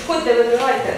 Підходьте, вибирайте.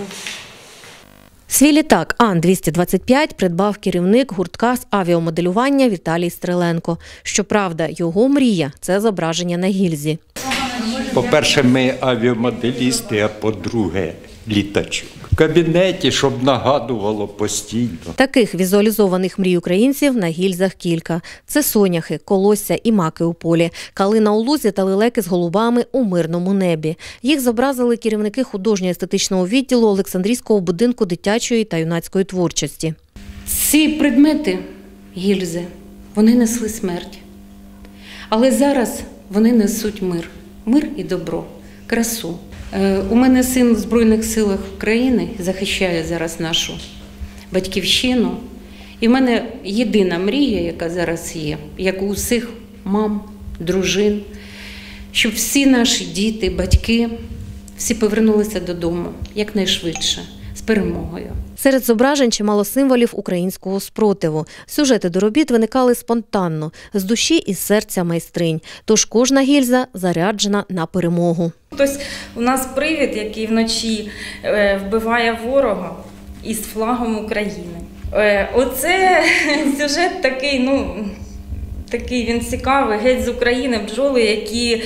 Свій літак Ан-225 придбав керівник гуртка з авіамоделювання Віталій Стриленко. Щоправда, його мрія – це зображення на гільзі. По-перше, ми авіамоделісти, а по-друге – літачок. В кабінеті, щоб нагадувало постійно. Таких візуалізованих мрій українців на гільзах кілька. Це соняхи, колосся і маки у полі, калина у лузі та лелеки з голубами у мирному небі. Їх зобразили керівники художньо-естетичного відділу Олександрійського будинку дитячої та юнацької творчості. Ці предмети, гільзи, вони несли смерть. Але зараз вони несуть мир. Мир і добро, красу. У мене син в Збройних силах України захищає зараз нашу батьківщину. І в мене єдина мрія, яка зараз є, як у усіх мам, дружин, щоб всі наші діти, батьки, всі повернулися додому якнайшвидше, з перемогою. Серед зображень чимало символів українського спротиву. Сюжети до робіт виникали спонтанно, з душі і з серця майстринь. Тож кожна гільза заряджена на перемогу. Тобто у нас привід, який вночі вбиває ворога із флагом України. Оце сюжет такий, такий він цікавий, геть з України, бджоли, які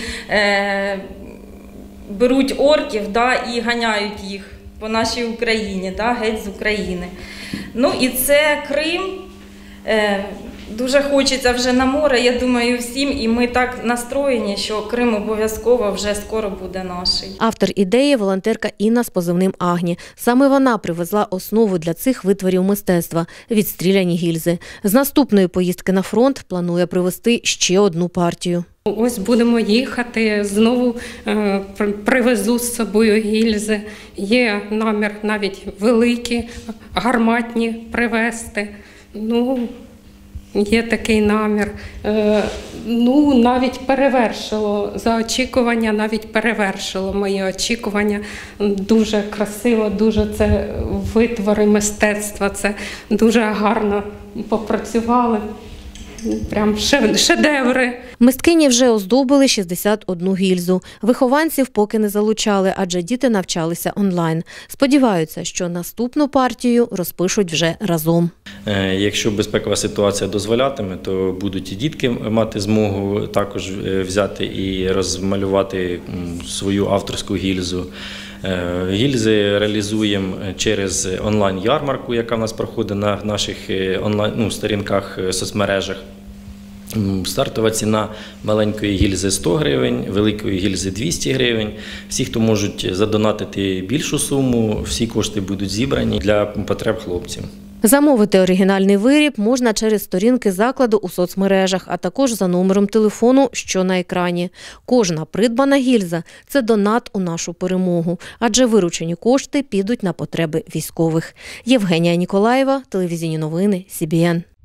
беруть орків і ганяють їх по нашій Україні, геть з України. І це Крим. Дуже хочеться вже на море, я думаю, всім, і ми так настроєні, що Крим обов'язково вже скоро буде наш. Автор ідеї – волонтерка Інна з позивним «Агні». Саме вона привезла основу для цих витворів мистецтва – відстріляні гільзи. З наступної поїздки на фронт планує привезти ще одну партію. Ось будемо їхати, знову привезу з собою гільзи. Є намір навіть великі, гарматні привезти. Є такий намір. Навіть перевершило за очікування, навіть перевершило мої очікування. Дуже красиво, дуже це витвори мистецтва, це дуже гарно попрацювали. Прям шедеври. Мисткині вже оздобили 61 гільзу. Вихованців поки не залучали, адже діти навчалися онлайн. Сподіваються, що наступну партію розпишуть вже разом. Якщо безпекова ситуація дозволятиме, то будуть і дітки мати змогу також взяти і розмалювати свою авторську гільзу. Гільзи реалізуємо через онлайн-ярмарку, яка в нас проходить на наших сторінках, соцмережах. Стартова ціна маленької гільзи 100 гривень, великої гільзи 200 гривень. Всі, хто можуть задонатити більшу суму, всі кошти будуть зібрані для потреб хлопців. Замовити оригінальний виріб можна через сторінки закладу у соцмережах, а також за номером телефону, що на екрані. Кожна придбана гільза – це донат у нашу перемогу, адже виручені кошти підуть на потреби військових. Євгенія Ніколаєва, телевізійні новини, СІБІН.